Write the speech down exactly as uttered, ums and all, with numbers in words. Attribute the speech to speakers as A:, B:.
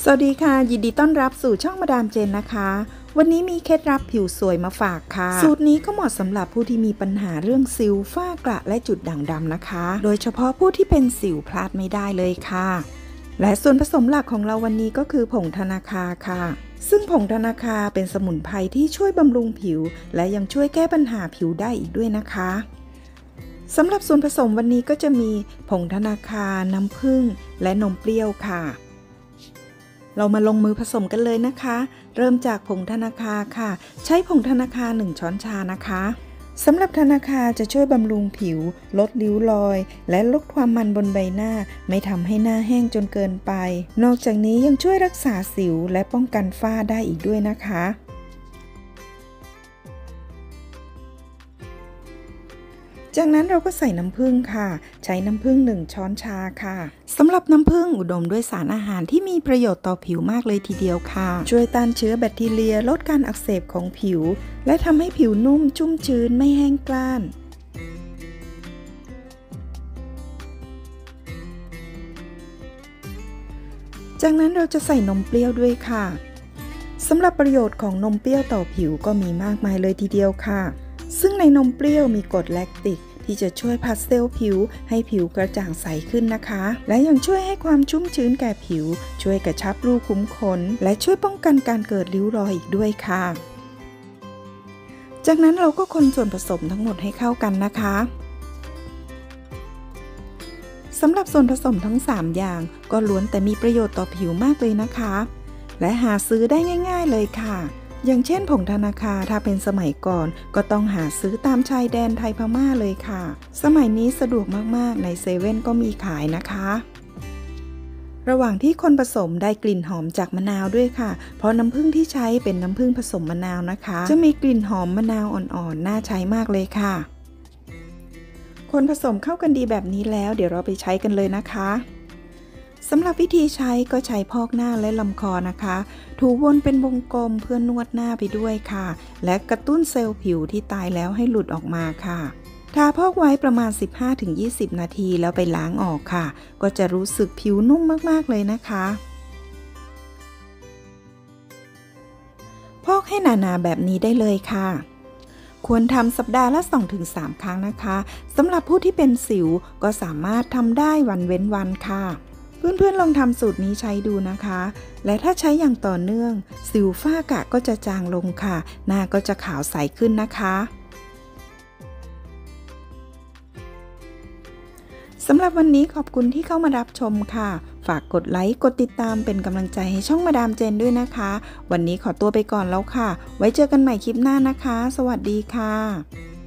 A: สวัสดีค่ะยินดีต้อนรับสู่ช่องมาดามเจนนะคะวันนี้มีเคล็ดลับผิวสวยมาฝากค่ะสูตรนี้ก็เหมาะสำหรับผู้ที่มีปัญหาเรื่องสิวฝ้ากระและจุดด่างดำนะคะโดยเฉพาะผู้ที่เป็นสิวพลาดไม่ได้เลยค่ะและส่วนผสมหลักของเราวันนี้ก็คือผงธนาคาค่ะซึ่งผงธนาคาเป็นสมุนไพรที่ช่วยบำรุงผิวและยังช่วยแก้ปัญหาผิวได้อีกด้วยนะคะสำหรับส่วนผสมวันนี้ก็จะมีผงธนาคาน้ำผึ้งและนมเปรี้ยวค่ะเรามาลงมือผสมกันเลยนะคะเริ่มจากผงธนาคาค่ะใช้ผงธนาคาหนึ่งช้อนชานะคะสำหรับธนาคาจะช่วยบำรุงผิวลดริ้วรอยและลดความมันบนใบหน้าไม่ทำให้หน้าแห้งจนเกินไปนอกจากนี้ยังช่วยรักษาสิวและป้องกันฝ้าได้อีกด้วยนะคะจากนั้นเราก็ใส่น้ำผึ้งค่ะใช้น้ำผึ้งหนึ่งช้อนชาค่ะสำหรับน้ำผึ้งอุดมด้วยสารอาหารที่มีประโยชน์ต่อผิวมากเลยทีเดียวค่ะช่วยต้านเชื้อแบคทีเรียลดการอักเสบของผิวและทำให้ผิวนุ่มชุ่มชื้นไม่แห้งกร้านจากนั้นเราจะใส่นมเปรี้ยวด้วยค่ะสำหรับประโยชน์ของนมเปรี้ยวต่อผิวก็มีมากมายเลยทีเดียวค่ะซึ่งในนมเปรี้ยวมีกรดแลคติกที่จะช่วยพัดเซลล์ผิวให้ผิวกระจ่างใสขึ้นนะคะและยังช่วยให้ความชุ่มชื้นแก่ผิวช่วยกระชับรูขุมขนและช่วยป้องกันการเกิดริ้วรอยอีกด้วยค่ะจากนั้นเราก็คนส่วนผสมทั้งหมดให้เข้ากันนะคะสำหรับส่วนผสมทั้งสามอย่างก็ล้วนแต่มีประโยชน์ต่อผิวมากเลยนะคะและหาซื้อได้ง่ายๆเลยค่ะอย่างเช่นผงธนาคาถ้าเป็นสมัยก่อนก็ต้องหาซื้อตามชายแดนไทยพม่าเลยค่ะสมัยนี้สะดวกมากๆในเซเว่นก็มีขายนะคะระหว่างที่คนผสมได้กลิ่นหอมจากมะนาวด้วยค่ะเพราะน้ำผึ้งที่ใช้เป็นน้ำผึ้งผสมมะนาวนะคะจะมีกลิ่นหอมมะนาวอ่อนๆน่าใช้มากเลยค่ะคนผสมเข้ากันดีแบบนี้แล้วเดี๋ยวเราไปใช้กันเลยนะคะสำหรับวิธีใช้ก็ใช้พอกหน้าและลำคอนะคะถูวนเป็นวงกลมเพื่อนวดหน้าไปด้วยค่ะและกระตุ้นเซลล์ผิวที่ตายแล้วให้หลุดออกมาค่ะทาพอกไว้ประมาณ สิบห้าถึงยี่สิบ นาทีแล้วไปล้างออกค่ะก็จะรู้สึกผิวนุ่มมากๆเลยนะคะพอกให้หนาๆแบบนี้ได้เลยค่ะควรทำสัปดาห์ละ สองถึงสาม ครั้งนะคะสำหรับผู้ที่เป็นสิวก็สามารถทำได้วันเว้นวันค่ะเพื่อนๆลองทำสูตรนี้ใช้ดูนะคะและถ้าใช้อย่างต่อเนื่องสิวฝ้ากระก็จะจางลงค่ะหน้าก็จะขาวใสขึ้นนะคะสำหรับวันนี้ขอบคุณที่เข้ามารับชมค่ะฝากกดไลค์กดติดตามเป็นกำลังใจให้ช่องมาดามเจนด้วยนะคะวันนี้ขอตัวไปก่อนแล้วค่ะไว้เจอกันใหม่คลิปหน้านะคะสวัสดีค่ะ